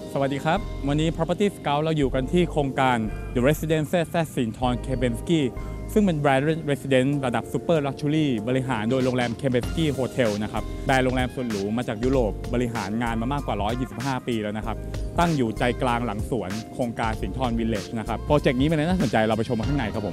สวัสดีครับวันนี้ Property Scout เราอยู่กันที่โครงการ The Residences แซสินทร Kempinski ซึ่งเป็นแบรนด์ Residence ระดับ Super Luxury บริหารโดยโรงแรม Kempinski Hotel นะครับแบรนด์โรงแรมสุดหรูมาจากยุโรปบริหารงานมามากกว่า125ปีแล้วนะครับตั้งอยู่ใจกลางหลังสวนโครงการสินทรวิลเลจนะครับโปรเจกต์นี้เป็นอะไรน่าสนใจเราไปชมมาข้างในครับผม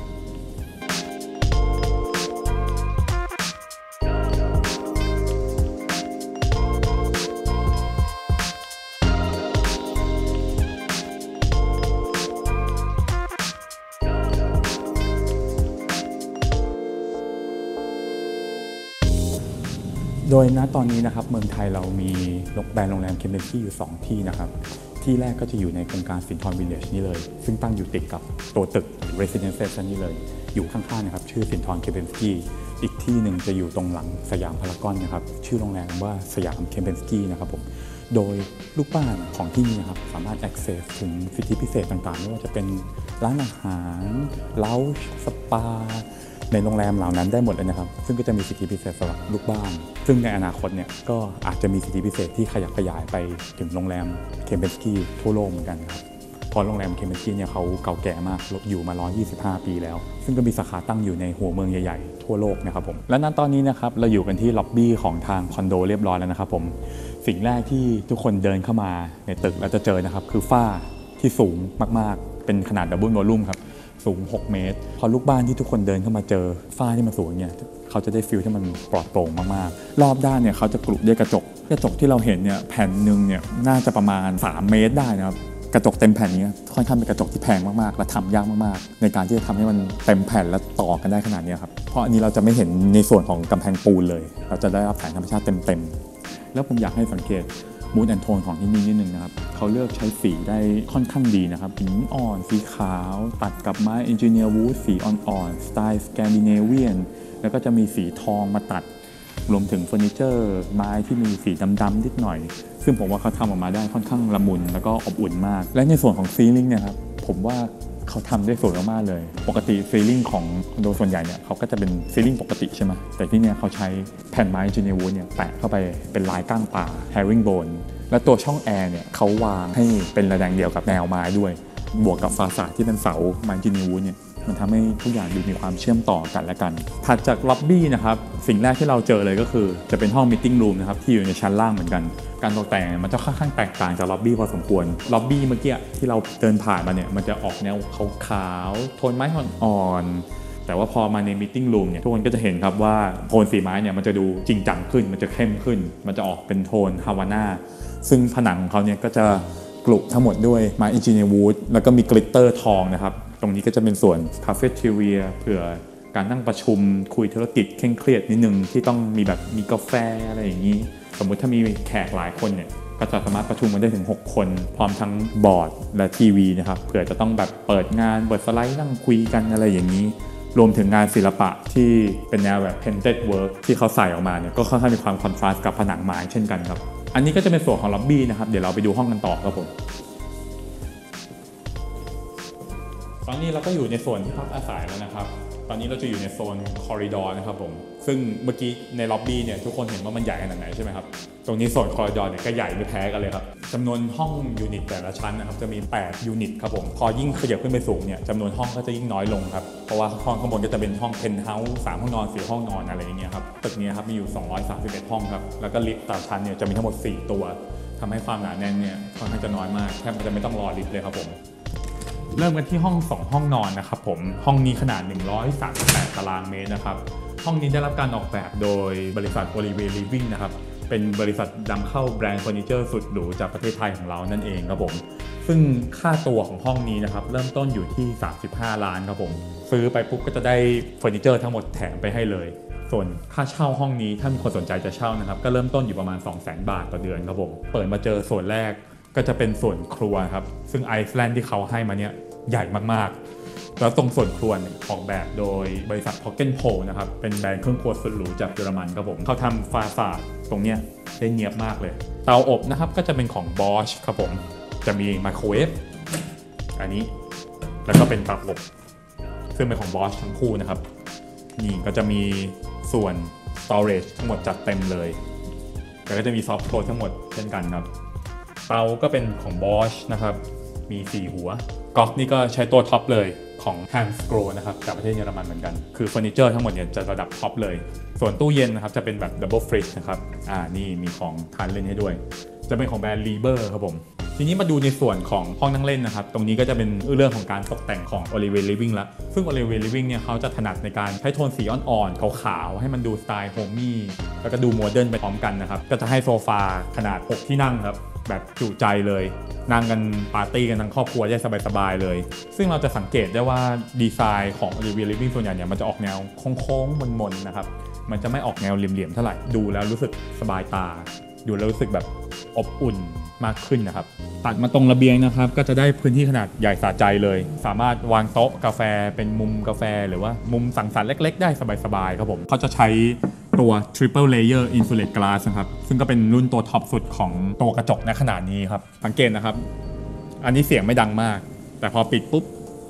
โดยณตอนนี้นะครับเมืองไทยเรามีแบรนด์โรงแรมเคมเบนซี่อยู่2ที่นะครับที่แรกก็จะอยู่ในโครงการสินทรวิลเลจนี่เลยซึ่งตั้งอยู่ติดกับตัวตึก Residences นี่เลยอยู่ข้างๆนะครับชื่อสินทรเคมเบนสกี้อีกที่หนึ่งจะอยู่ตรงหลังสยามพารากอนนะครับชื่อโรงแรมว่าสยามเคมเบนสกี้นะครับผมโดยลูกบ้านของที่นี่นะครับสามารถ access ถึงสิทธิพิเศษต่างๆไม่ว่าจะเป็นร้านอาหารเลาจ์สปาในโรงแรมเหล่านั้นได้หมดเลยนะครับซึ่งก็จะมีสิทธิพิเศษสำหรับลูกบ้านซึ่งในอนาคตเนี่ยก็อาจจะมีสิทธิพิเศษที่ขยับขยายไปถึงโรงแรมเคมเบนสกี้ทั่วโลกเหมือนกันครับเพราะโรงแรมเคมเบนสกี้เนี่ยเขาเก่าแก่มากอยู่มา125ปีแล้วซึ่งก็มีสาขาตั้งอยู่ในหัวเมืองใหญ่ๆทั่วโลกนะครับผมและณตอนนี้นะครับเราอยู่กันที่ล็อบบี้ของทางคอนโดเรียบร้อยแล้วนะครับผมสิ่งแรกที่ทุกคนเดินเข้ามาในตึกแล้วจะเจอนะครับคือฝ้าที่สูงมากๆเป็นขนาดดับเบิลวอลลุ่มครับสูง6 เมตรพอลูกบ้านที่ทุกคนเดินเข้ามาเจอฝ้าที่มันสูงเนี่ยเขาจะได้ฟีลที่มันปลอดโปร่งมากๆรอบด้านเนี่ยเขาจะกรุด้วยกระจกที่เราเห็นเนี่ยแผ่นหนึ่งเนี่ยน่าจะประมาณ3 เมตรได้นะครับกระจกเต็มแผ่นนี้ค่อนข้างเป็นกระจกที่แพงมากๆและทำยากมากๆในการที่จะทำให้มันเต็มแผ่นและต่อกันได้ขนาดนี้ครับเพราะอันนี้เราจะไม่เห็นในส่วนของกำแพงปูนเลยเราจะได้รับแสงธรรมชาติเต็มๆแล้วผมอยากให้สังเกตมูดแอนโทนของที่นี่นิดนึงนะครับเขาเลือกใช้สีได้ค่อนข้างดีนะครับสีอ่อนสีขาวตัดกับไม้เอนจิเนียร์วูดสีอ่อนๆสไตล์สแกนดิเนเวียนแล้วก็จะมีสีทองมาตัดรวมถึงเฟอร์นิเจอร์ไม้ที่มีสีดำๆนิดหน่อยซึ่งผมว่าเขาทำออกมาได้ค่อนข้างละมุนแล้วก็อบอุ่นมากและในส่วนของซีลิ่งเนี่ยครับผมว่าเขาทำได้สวยมากๆเลยปกติซีลิ่งของคอนโดส่วนใหญ่เนี่ยเขาก็จะเป็นซีลิ่งปกติใช่ไหมแต่ที่เนี่ยเขาใช้แผ่นไม้จีเนวูดเนี่ยแปะเข้าไปเป็นลายก้างปลา herringbone และตัวช่องแอร์เนี่ยเขาวางให้เป็นระแนงเดียวกับแนวไม้ด้วยบวกกับฟาสาดที่เป็นเสาไม้จีเนวูดเนี่ยมันทำให้ทุกอย่างดูมีความเชื่อมต่อกันและกันถัดจากล็อบบี้นะครับสิ่งแรกที่เราเจอเลยก็คือจะเป็นห้องมีตติ้งรูมนะครับที่อยู่ในชั้นล่างเหมือนกันการตกแต่งมันจะค่อนข้างแตกต่างจากล็อบบี้พอสมควรล็อบบี้เมื่อกี้ที่เราเดินผ่านมาเนี่ยมันจะออกแนวขาวๆโทนไม้อ่อนๆแต่ว่าพอมาในมีตติ้งรูมเนี่ยทุกคนก็จะเห็นครับว่าโทนสีไม้เนี่ยมันจะดูจริงจังขึ้นมันจะเข้มขึ้นมันจะออกเป็นโทนฮาวาน่าซึ่งผนังของเขาเนี่ยก็จะกลุทั้งหมดด้วยไม้เอนจิเนียร์วูดแล้วก็มีกลิตเตอร์ทองนะครับตรงนี้ก็จะเป็นส่วนคาเฟ่เทเรียเผื่อการนั่งประชุมคุยธุรกิจเคร่งเครียดนิดนึงที่ต้องมีกาแฟอะไรอย่างนี้สมมุติถ้ามีแขกหลายคนเนี่ยก็จะสามารถประชุมกันได้ถึง6 คนพร้อมทั้งบอร์ดและทีวีนะครับเผื่อจะต้องเปิดงานเปิดสไลด์นั่งคุยกันอะไรอย่างนี้รวมถึงงานศิลปะที่เป็นแนวpainted work ที่เขาใส่ออกมาเนี่ยก็ค่อนข้างมีความคอนทราสต์กับผนังไม้เช่นกันครับอันนี้ก็จะเป็นส่วนของล็อบบี้นะครับเดี๋ยวเราไปดูห้องกันต่อครับผมตอนนี้เราก็อยู่ในโซนที่พักอาศัยแล้วนะครับตอนนี้เราจะอยู่ในโซนคอริดอร์นะครับผมซึ่งเมื่อกี้ในล็อบบี้เนี่ยทุกคนเห็นว่ามันใหญ่ขนาดไหนใช่ไหมครับตรงนี้โซนคอริดอร์เนี่ยก็ใหญ่ไม่แพ้กันเลยครับจำนวนห้องยูนิตแต่ละชั้นนะครับจะมี8 ยูนิตครับผมพอยิ่งขยับขึ้นไปสูงเนี่ยจำนวนห้องก็จะยิ่งน้อยลงครับเพราะว่าห้องข้างบนก็จะเป็นห้องเพนท์เฮาส์3 ห้องนอน4 ห้องนอนอะไรอย่างเงี้ยครับตึกนี้ครับมีอยู่231 ห้องครับแล้วก็ลิฟต์แต่ละชั้นเนี่ยจะมีทั้งหมด4 ตัวทำให้ความหนาแน่นเนี่ยค่อนข้างจะน้อยมากแทบจะไม่ต้องรอลิฟต์เลยครับผมเริ่มกันที่ห้อง2 ห้องนอนนะครับผมห้องนี้ขนาด138 ตารางเมตรนะครับห้องนี้ได้รับการออกแบบโดยบริษัท Olive Living นะครับเป็นบริษัทนำเข้าแบรนด์เฟอร์นิเจอร์สุดหรูจากประเทศไทยของเรานั่นเองครับผมซึ่งค่าตัวของห้องนี้นะครับเริ่มต้นอยู่ที่35 ล้านครับผมซื้อไปปุ๊บก็จะได้เฟอร์นิเจอร์ทั้งหมดแถมไปให้เลยส่วนค่าเช่าห้องนี้ถ้ามีคนสนใจจะเช่านะครับก็เริ่มต้นอยู่ประมาณ 200,000 บาทต่อเดือนครับผมเปิดมาเจอส่วนแรกก็จะเป็นส่วนครัวครับซึ่งไอซ์แลนด์ที่เขาให้มาเนี่ยใหญ่มากๆแล้วตรงส่วนครัวออกแบบโดยบริษัท Pockenpro นะครับเป็นแบรนด์เครื่องครัวสุดหรูจากเยอรมันครับผมเขาทำฟาสาดตรงเนี้ยได้เนียบมากเลยเตาอบนะครับก็จะเป็นของ Bosch ครับผมจะมีไมโครเวฟอันนี้แล้วก็เป็นเตาอบซึ่งเป็นของ Bosch ทั้งคู่นะครับนี่ก็จะมีส่วน storage ทั้งหมดจัดเต็มเลยแล้วก็จะมีซอฟต์โคลทั้งหมดเช่นกันครับเตาก็เป็นของ Bosch นะครับมี4หัวก๊อกนี่ก็ใช้ตัวท็อปเลยของ Hansgrohe นะครับจากประเทศเยอรมันเหมือนกันคือเฟอร์นิเจอร์ทั้งหมดเนี่ยจะระดับท็อปเลยส่วนตู้เย็นนะครับจะเป็นแบบ Double Fridge นะครับนี่มีของทานเล่นให้ด้วยจะเป็นของแบรนด์ Liebherr ครับผมทีนี้มาดูในส่วนของห้องนั่งเล่นนะครับตรงนี้ก็จะเป็นเรื่องของการตกแต่งของ Olive Living ละซึ่ง Olive Living เนี่ยเขาจะถนัดในการใช้โทนสีอ่อนๆขาวๆให้มันดูสไตล์โฮมมี่แล้วก็ดูโมเดิร์นไปพร้อมกันนะครับก็จะให้โซฟาขนาด6ที่นั่งครับแบบจุใจเลยนั่งกันปาร์ตี้กันทั้งครอบครัวได้สบายๆเลยซึ่งเราจะสังเกตได้ว่าดีไซน์ของ Olive Living ส่วนใหญ่เนี่ยมันจะออกแนวโค้งๆมนๆนะครับมันจะไม่ออกแนวเหลี่ยมๆเท่าไหร่ดูแล้วรู้สึกสบายตาดูแล้วรู้สึกแบบอบอุ่นมากขึ้นนะครับตัดมาตรงระเบียงนะครับก็จะได้พื้นที่ขนาดใหญ่สะใจเลยสามารถวางโต๊ะกาแฟเป็นมุมกาแฟหรือว่ามุมสังสรรค์เล็กๆได้สบายๆครับผมเขาจะใช้ตัว Triple Layer Insulate Glass นะครับซึ่งก็เป็นรุ่นตัวท็อปสุดของตัวกระจกในขนาดนี้ครับสังเกตนะครับอันนี้เสียงไม่ดังมากแต่พอปิดปุ๊บ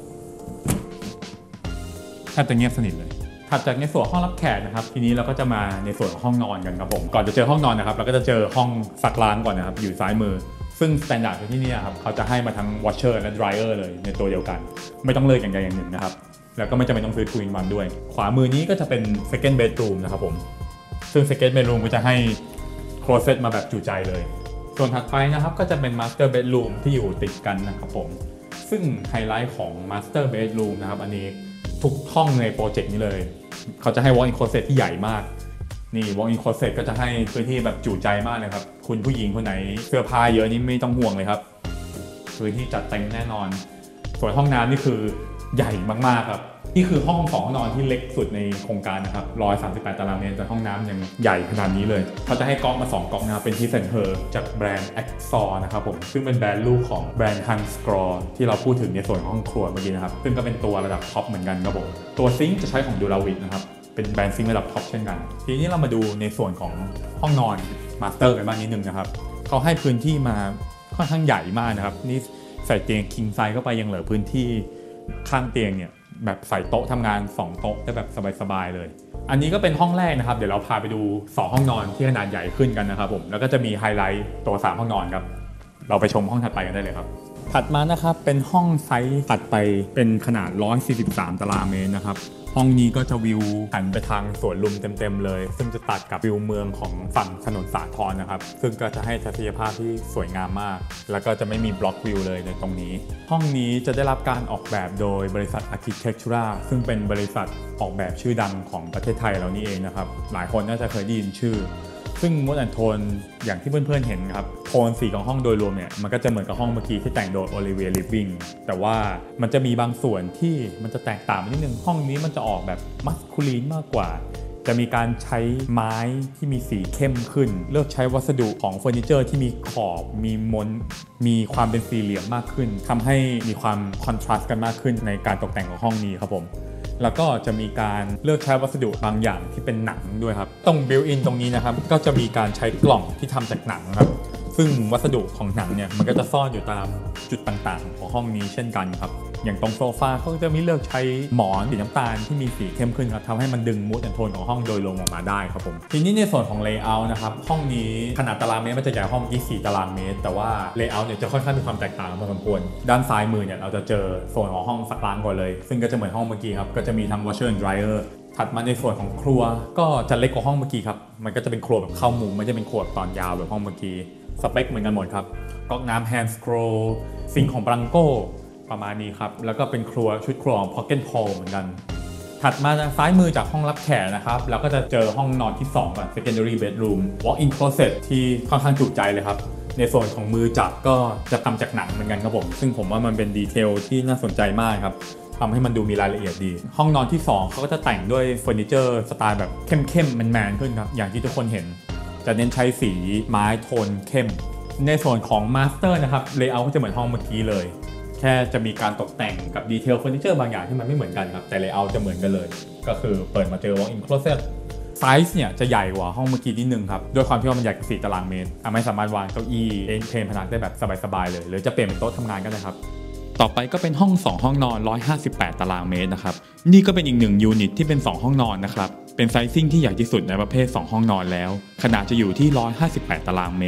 แทบจะเงียบสนิทเลยถัดจากในส่วนห้องรับแขกนะครับทีนี้เราก็จะมาในส่วนของห้องนอนกันครับผมก่อนจะเจอห้องนอนนะครับเราก็จะเจอห้องซักล้างก่อนนะครับอยู่ซ้ายมือซึ่งสแตนดาร์ดที่นี่ครับเขาจะให้มาทั้ง washer และ dryer เลยในตัวเดียวกันไม่ต้องเลือกอย่างใดอย่างหนึ่งนะครับแล้วก็ไม่จำเป็นต้องซื้อ 2-in-1 ด้วยขวามือนี้ก็จะเป็น second bedroom นะครับผมซึ่ง second bedroom ก็จะให้ closet มาแบบจุใจเลยส่วนถัดไปนะครับก็จะเป็น master bedroom ที่อยู่ติดกันนะครับผมซึ่งไฮไลท์ของ master bedroom นะครับอันนี้ทุกห้องในโปรเจกต์นี้เลยเขาจะให้ walk-in closet ที่ใหญ่มากนี่ walk-in closet ก็จะให้พื้นที่แบบจุใจมากเลยครับคุณผู้หญิงคนไหนเสื้อผ้าเยอะนี่ไม่ต้องห่วงเลยครับพื้นที่จัดเต็มแน่นอนส่วนห้องน้ำนี่คือใหญ่มากๆครับนี่คือห้อง2ห้องนอนที่เล็กสุดในโครงการนะครับ138 ตารางเมตรแต่ห้องน้ำยังใหญ่ขนาดนี้เลยเขาจะให้ก๊อกมา2ก๊อกนะครับเป็นที่เซนเตอร์จากแบรนด์ Axor นะครับผมซึ่งเป็นแบรนด์ลูกของแบรนด์ Hansgrohe ที่เราพูดถึงในส่วนของห้องครัวเมื่อกี้นะครับซึ่งก็เป็นตัวระดับท็อปเหมือนกันครับผมตัวซิงค์จะใช้ของ Duravit นะครับเป็นแบรนด์ซิงค์ระดับท็อปเช่นกันทีนี้เรามาดูในส่วนของห้องนอนมาสเตอร์กันบ้างนิดนึงนะครับเขาให้พื้นที่มาค่อนข้างใหญ่มากนะครับนี่ใส่เตียง king size เข้าไปยังเหลือพื้นที่ข้างเตียงเนี่ยแบบใส่โต๊ะทำงาน2โต๊ะได้แบบสบายๆเลยอันนี้ก็เป็นห้องแรกนะครับเดี๋ยวเราพาไปดู2ห้องนอนที่ขนาดใหญ่ขึ้นกันนะครับผมแล้วก็จะมีไฮไลท์ตัว3ห้องนอนครับเราไปชมห้องถัดไปกันได้เลยครับถัดมานะครับเป็นห้องไซส์ถัดไปเป็นขนาด143 ตารางเมตรนะครับห้องนี้ก็จะวิวหันไปทางสวนลุมเต็มๆเลยซึ่งจะตัดกับวิวเมืองของฝั่งถนนสาทรนะครับซึ่งก็จะให้ทัศนียภาพที่สวยงามมากแล้วก็จะไม่มีบล็อกวิวเลยในตรงนี้ห้องนี้จะได้รับการออกแบบโดยบริษัท Architectura ซึ่งเป็นบริษัทออกแบบชื่อดังของประเทศไทยเรานี่เองนะครับหลายคนน่าจะเคยได้ยินชื่อซึ่งมูดแอนด์โทนอย่างที่เพื่อนๆเห็นครับโทนสีของห้องโดยรวมเนี่ยมันก็จะเหมือนกับห้องเมื่อกี้ที่แต่งโดย Olive Living แต่ว่ามันจะมีบางส่วนที่มันจะแตกต่างนิดนึงห้องนี้มันจะออกแบบมัสคูลีนมากกว่าจะมีการใช้ไม้ที่มีสีเข้มขึ้นเลือกใช้วัสดุของเฟอร์นิเจอร์ที่มีขอบมีมนมีความเป็นสี่เหลี่ยมมากขึ้นทำให้มีความคอนทราสต์กันมากขึ้นในการตกแต่งของห้องนี้ครับผมแล้วก็จะมีการเลือกใช้วัสดุบางอย่างที่เป็นหนังด้วยครับตรงบิลต์อินตรงนี้นะครับก็จะมีการใช้กล่องที่ทำจากหนังครับซึ่งวัสดุของหนังเนี่ยมันก็จะซ่อนอยู่ตามจุดต่างๆของห้องนี้เช่นกันครับอย่างตรงโซฟาเขาจะมีเลือกใช้หมอนสีน้ำตาลที่มีสีเข้มขึ้นครับทำให้มันดึงมูดแอนด์โทนของห้องโดยรวมออกมาได้ครับผมทีนี้ในส่วนของเลเยอร์นะครับห้องนี้ขนาดตารางเมตรมันจะใหญ่ห้อง24 ตารางเมตรแต่ว่าเลเยอร์เนี่ยจะค่อนข้างมีความแตกต่างพอสมควรด้านซ้ายมือเนี่ยเราจะเจอโซนของห้องซักล้างก่อนเลยซึ่งก็จะเหมือนห้องเมื่อกี้ครับก็จะมีทั้ง washer and dryer ถัดมาในส่วนของครัวก็จะเล็กกว่าห้องเมื่อกี้ครับมันก็จะเป็นครัวแบบเข้ามุมไม่ใช่เป็นครัวตอนยาวแบบห้องเมื่อกี้สเปคเหมือนกันหมดครับก๊อกน้ำ Hansgrohe ซิงค์ของ Branco ประมาณนี้ครับแล้วก็เป็นครัวชุดครัวของ Pocket Hole เหมือนกันถัดมาทางซ้ายมือจากห้องรับแขกนะครับแล้วก็จะเจอห้องนอนที่2ก่อน secondary bedroom walk-in closet ที่ค่อนข้างจุใจเลยครับในส่วนของมือจับก็จะทำจากหนังเหมือนกันครับผมซึ่งผมว่ามันเป็นดีเทลที่น่าสนใจมากครับทำให้มันดูมีรายละเอียดดีห้องนอนที่2เขาก็จะแต่งด้วยเฟอร์นิเจอร์สไตล์แบบเข้มๆแมนๆขึ้นครับอย่างที่ทุกคนเห็นจะเน้นใช้สีไม้โทนเข้มในส่วนของมาสเตอร์นะครับเลเยอร์ก็จะเหมือนห้องเมื่อกี้เลยแค่จะมีการตกแต่งกับดีเทลเฟอร์นิเจอร์บางอย่างที่มันไม่เหมือนกันครับแต่เลเยอร์จะเหมือนกันเลยก็คือเปิดมาเจอ walk-in closet ไซส์เนี่ยจะใหญ่กว่าห้องเมื่อกี้นิดนึงครับด้วยความที่ว่ามันใหญ่กว่า4 ตารางเมตรไม่สามารถวางเก้าอี้เพลนพนักได้แบบสบายๆเลยหรือจะเปลี่ยนเป็นโต๊ะทำงานก็ได้ครับต่อไปก็เป็นห้อง2ห้องนอน158 ตารางเมตรนะครับนี่ก็เป็นอีก1ยูนิตที่เป็น2ห้องนอนนะครับเป็นไซซิ่งที่ใหญ่ที่สุดในประเภท2ห้องนอนแล้วขนาดจะอยู่ที่158 ตารางเมตร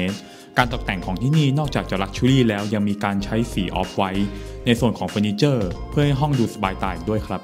การตกแต่งของที่นี่นอกจากจะลักชัวรี่แล้วยังมีการใช้สีออฟไวท์ในส่วนของเฟอร์นิเจอร์เพื่อให้ห้องดูสบายตาอีกด้วยครับ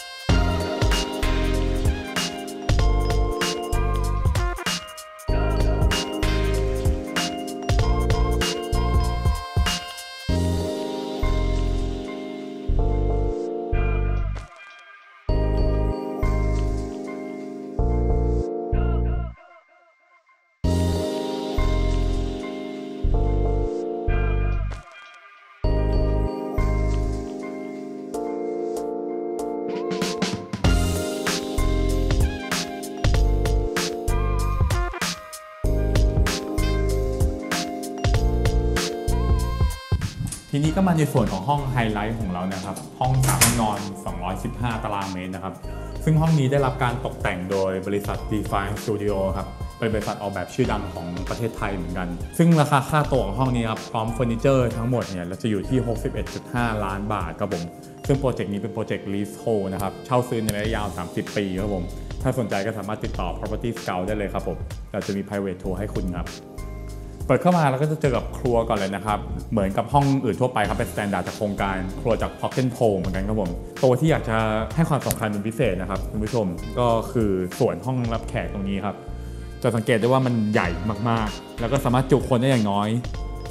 ทีนี้ก็มาในส่วนของห้องไฮไลท์ของเรานะครับห้อง3ห้องนอน215ตารางเมตรนะครับซึ่งห้องนี้ได้รับการตกแต่งโดยบริษัท Define Studio ครับเป็นบริษัทออกแบบชื่อดังของประเทศไทยเหมือนกันซึ่งราคาค่าตัวของห้องนี้ครับพร้อมเฟอร์นิเจอร์ทั้งหมดเนี่ยเราจะอยู่ที่ 61.5 ล้านบาทครับผมซึ่งโปรเจกต์นี้เป็นโปรเจกต์ leasehold นะครับเช่าซื้อในระยะยาว30 ปีครับผมถ้าสนใจก็สามารถติดต่อ Property Scout ได้เลยครับผมเราจะมี private tour ให้คุณครับเปิดเข้ามาแล้วก็จะเจอกับครัวก่อนเลยนะครับเหมือนกับห้องอื่นทั่วไปครับเป็นสแตนดาร์ดจากโครงการครัวจาก Pocket Pro เหมือนกันครับผมตัวที่อยากจะให้ความสำคัญเป็นพิเศษนะครับคุณผู้ชมก็คือส่วนห้องรับแขกตรงนี้ครับจะสังเกตได้ว่ามันใหญ่มากๆแล้วก็สามารถจุคนได้อย่างน้อย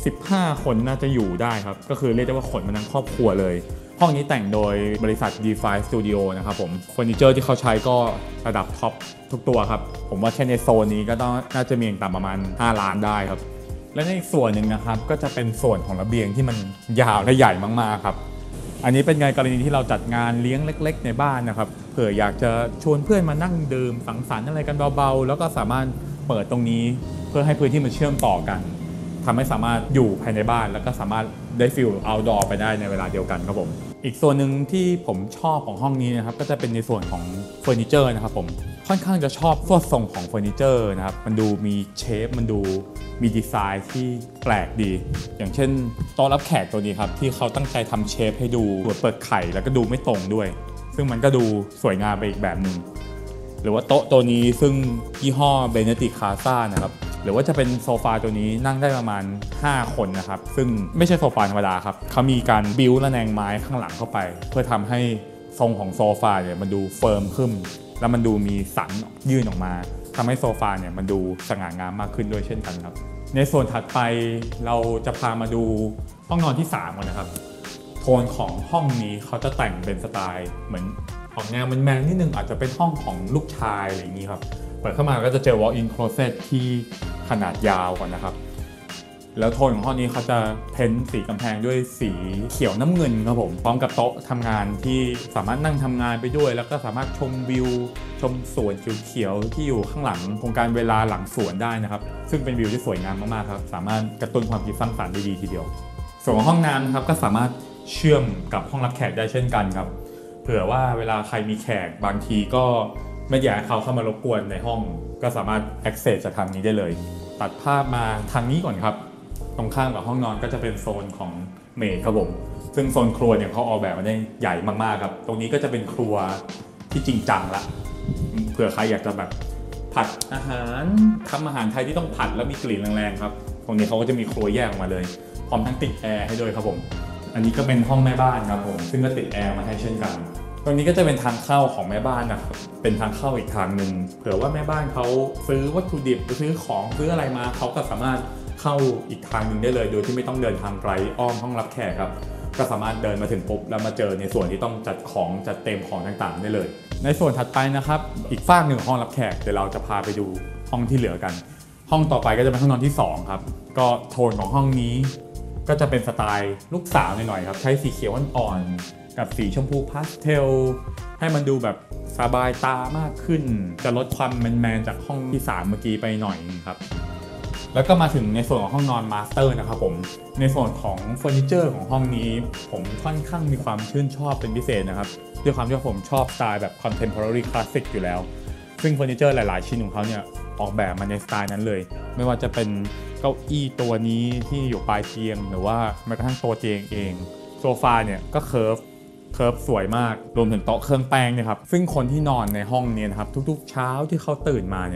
15 คนน่าจะอยู่ได้ครับก็คือเรียกได้ว่าขนมาทั้งครอบครัวเลยห้องนี้แต่งโดยบริษัท Define Studio นะครับผมเฟอร์นิเจอร์ที่เขาใช้ก็ระดับท็อปทุกตัวครับผมว่าแค่ในโซนนี้ก็น่าจะมีอย่างต่ำประมาณ5 ล้านได้ครับและในอีกส่วนหนึ่งนะครับก็จะเป็นส่วนของระเบียงที่มันยาวและใหญ่มากๆครับอันนี้เป็นไงกรณีที่เราจัดงานเลี้ยงเล็กๆในบ้านนะครับเผื่ออยากจะชวนเพื่อนมานั่งดื่มสังสรรค์อะไรกันเบาๆแล้วก็สามารถเปิดตรงนี้เพื่อให้พื้นที่มันเชื่อมต่อกันทำให้สามารถอยู่ภายในบ้านแล้วก็สามารถได้ฟีลเอาท์ดอร์ไปได้ในเวลาเดียวกันครับผมอีกส่วนหนึ่งที่ผมชอบของห้องนี้นะครับก็จะเป็นในส่วนของเฟอร์นิเจอร์นะครับผมค่อนข้างจะชอบส่วนทรงของเฟอร์นิเจอร์นะครับมันดูมีเชฟมันดูมีดีไซน์ที่แปลกดีอย่างเช่นโต๊ะรับแขกตัวนี้ครับที่เขาตั้งใจทำเชฟให้ดูเปิดไข่แล้วก็ดูไม่ตรงด้วยซึ่งมันก็ดูสวยงามไปอีกแบบหนึ่งหรือว่าโต๊ะตัวนี้ซึ่งยี่ห้อเบเนติคาซ่านะครับหรือว่าจะเป็นโซฟาตัวนี้นั่งได้ประมาณ5 คนนะครับซึ่งไม่ใช่โซฟาธรรมดาครับเขามีการบิวระแนงไม้ข้างหลังเข้าไปเพื่อทำให้ทรงของโซฟาเนี่ยมันดูเฟิร์มขึ้นแล้วมันดูมีสันยื่นออกมาทำให้โซฟาเนี่ยมันดูสง่างามมากขึ้นด้วยเช่นกันครับในส่วนถัดไปเราจะพามาดูห้องนอนที่3กันนะครับโทนของห้องนี้เขาจะแต่งเป็นสไตล์เหมือนออกแนวแมนๆนิดนึงอาจจะเป็นห้องของลูกชายอะไรอย่างนี้ครับเปิดเข้ามาก็จะเจอ walk-in closet ที่ขนาดยาวก่อนนะครับแล้วโทนของห้องนี้เขาจะเพ้นสีกำแพงด้วยสีเขียวน้ำเงินครับผมพร้อมกับโต๊ะทำงานที่สามารถนั่งทำงานไปด้วยแล้วก็สามารถชมวิวชมสวนเขียวๆที่อยู่ข้างหลังโครงการเวลาหลังสวนได้นะครับซึ่งเป็นวิวที่สวยงามมากๆครับสามารถกระตุ้นความคิดสร้างสรรค์ได้ดีทีเดียวส่วนของห้องน้ำครับก็สามารถเชื่อมกับห้องรับแขกได้เช่นกันครับเผื่อว่าเวลาใครมีแขกบางทีก็ไม่อยากให้เขาเข้ามารบกวนในห้องก็สามารถ access จากทางนี้ได้เลยตัดภาพมาทางนี้ก่อนครับตรงข้ามกับห้องนอนก็จะเป็นโซนของเมดครับผมซึ่งโซนครัวเนี่ยเขาออกแบบมาได้ใหญ่มากๆครับตรงนี้ก็จะเป็นครัวที่จริงจังละเผื่อใครอยากจะแบบผัดอาหารทำอาหารไทยที่ต้องผัดแล้วมีกลิ่นแรงๆครับตรงนี้เขาก็จะมีครัวแยกออกมาเลยพร้อมทั้งติดแอร์ให้ด้วยครับผมอันนี้ก็เป็นห้องแม่บ้านครับผมซึ่งก็ติดแอร์มาให้เช่นกันตรงนี้ก็จะเป็นทางเข้าของแม่บ้านนะครับเป็นทางเข้าอีกทางหนึ่งเผื่อว่าแม่บ้านเขาซื้อวัตถุดิบหรือซื้อของซื้ออะไรมาเขาก็สามารถเข้าอีกทางหนึ่งได้เลยโดยที่ไม่ต้องเดินทางไกลอ้อมห้องรับแขกครับก็สามารถเดินมาถึงปุ๊บแล้วมาเจอในส่วนที่ต้องจัดของจัดเต็มของต่างๆได้เลยในส่วนถัดไปนะครับอีกฝั่งหนึ่งห้องรับแขกเดี๋ยวเราจะพาไปดูห้องที่เหลือกันห้องต่อไปก็จะเป็นห้องนอนที่2ครับก็โทนของห้องนี้ก็จะเป็นสไตล์ลูกสาวหน่อยๆครับใช้สีเขียวอ่อนๆกับสีชมพูพาสเทลให้มันดูแบบสบายตามากขึ้นจะลดความแมนๆจากห้องที่3เมื่อกี้ไปหน่อยครับแล้วก็มาถึงในส่วนของห้องนอนมาสเตอร์นะครับผมในส่วนของเฟอร์นิเจอร์ของห้องนี้ผมค่อนข้างมีความชื่นชอบเป็นพิเศษนะครับด้วยความที่ผมชอบสไตล์แบบ contemporary classic อยู่แล้วซึ่งเฟอร์นิเจอร์หลายๆชิ้นของเขาเนี่ยออกแบบมาในสไตล์นั้นเลยไม่ว่าจะเป็นเก้าอี้ตัวนี้ที่อยู่ปลายเตียงหรือว่าแม้กระทั่งตัวเตียงเองโซฟาเนี่ยก็เคิร์ฟสวยมากรวมถึงโต๊ะเครื่องแป้งเนี่ยครับซึ่งคนที่นอนในห้องนี้นะครับทุกๆเช้าที่เขาตื่นมาเนี่ย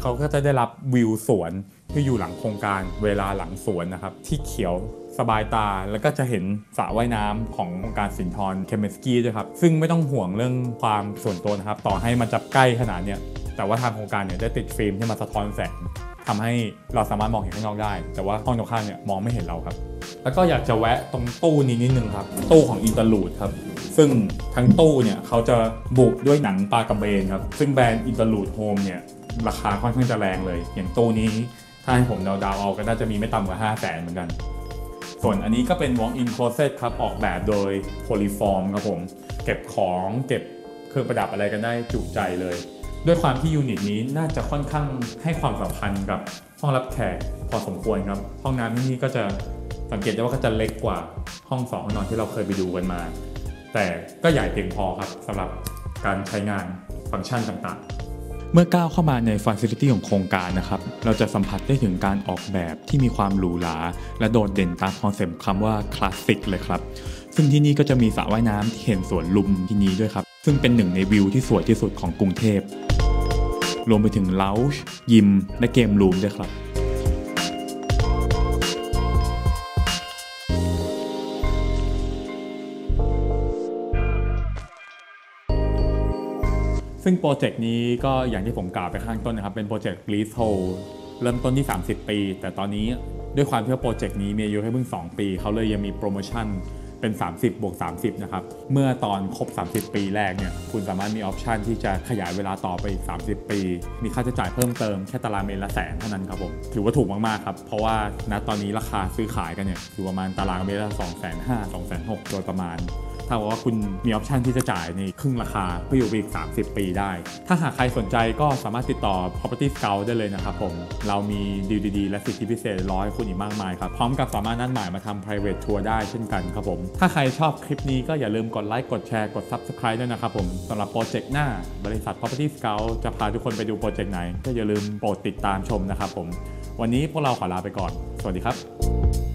เขาก็จะได้รับวิวสวนที่อยู่หลังโครงการเวลาหลังสวนนะครับที่เขียวสบายตาแล้วก็จะเห็นสระว่ายน้ำของโครงการสินทรเคมเมนสกี้ด้วยครับซึ่งไม่ต้องห่วงเรื่องความส่วนตัวนะครับต่อให้มันจะใกล้ขนาดเนี้ยแต่ว่าทางโครงการเนี่ยได้ติดฟิล์มที่มาสะท้อนแสงทำให้เราสามารถมองเห็นข้างนอกได้แต่ว่าห้องตรงข้ามเนี่ยมองไม่เห็นเราครับแล้วก็อยากจะแวะตรงตู้นี้นิดนึงครับตู้ของอินเตอร์ลูดครับซึ่งทั้งตู้เนี่ยเขาจะบุด้วยหนังปลากระเบนครับซึ่งแบรนด์อินเตอร์ลูดโฮมเนี่ยราคาค่อนข้างจะแรงเลยอย่างตู้นี้ถ้าให้ผมเดาๆเอาก็น่าจะมีไม่ต่ำกว่า 500,000 เหมือนกันส่วนอันนี้ก็เป็น walk-in closet ครับออกแบบโดย Polyform ครับผมเก็บของเก็บเครื่องประดับอะไรกันได้จุใจเลยด้วยความที่ยูนิตนี้น่าจะค่อนข้างให้ความสำคัญกับห้องรับแขกพอสมควรครับห้องน้ำที่นี่ก็จะสังเกตได้ว่าก็จะเล็กกว่าห้อง2ห้องนอนที่เราเคยไปดูกันมาแต่ก็ใหญ่เพียงพอครับสำหรับการใช้งานฟังก์ชันต่างๆเมื่อก้าวเข้ามาใน Facility ของโครงการนะครับเราจะสัมผัสได้ถึงการออกแบบที่มีความหรูหราและโดดเด่นตามคอนเซ็ปต์คำว่าคลาสสิกเลยครับซึ่งที่นี่ก็จะมีสระว่ายน้ำที่เห็นสวนลุมที่นี้ด้วยครับซึ่งเป็นหนึ่งในวิวที่สวยที่สุดของกรุงเทพรวมไปถึงเลาจ์ยิมและเกมรูมด้วยครับซึ่งโปรเจกต์นี้ก็อย่างที่ผมกล่าวไปข้างต้นนะครับเป็นโปรเจกต์ Leasehold เริ่มต้นที่30 ปีแต่ตอนนี้ด้วยความที่โปรเจกต์นี้มีอายุแค่เพิ่ง2 ปีเขาเลยยังมีโปรโมชั่นเป็น30+30นะครับเมื่อตอนครบ30 ปีแรกเนี่ยคุณสามารถมีออปชันที่จะขยายเวลาต่อไปอีก30 ปีมีค่าใช้จ่ายเพิ่มเติมแค่ตารางเมตรละ100,000เท่านั้นครับผมถือว่าถูกมากๆครับเพราะว่าณตอนนี้ราคาซื้อขายกันเนี่ยอยู่ประมาณตารางเมตรละ250,000-260,000โดยประมาณถ้าว่าคุณมีออปชันที่จะจ่ายในครึ่งราคาเพื่ออยู่อีก30 ปีได้ถ้าหากใครสนใจก็สามารถติดต่อ Property Scout ได้เลยนะครับผมเรามีดีลดีๆและสิทธิพิเศษรอให้คุณอีกมากมายครับพร้อมกับสามารถนัดหมายมาทำ private tour ได้เช่นกันครับผมถ้าใครชอบคลิปนี้ก็อย่าลืมกดไลค์กดแชร์กด Subscribe ด้วยนะครับผมสำหรับโปรเจกต์หน้าบริษัท Property Scout จะพาทุกคนไปดูโปรเจกต์ไหนก็อย่าลืมโปรดติดตามชมนะครับผมวันนี้พวกเราขอลาไปก่อนสวัสดีครับ